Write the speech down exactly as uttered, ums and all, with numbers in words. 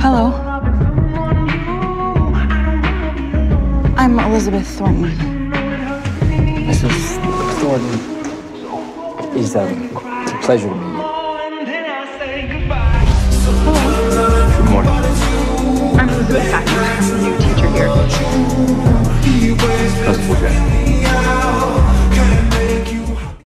Hello. I'm Elizabeth Thornton. Missus Thornton, it's, um, it's a pleasure to meet you. Hello. Good morning. I'm Elizabeth Thornton.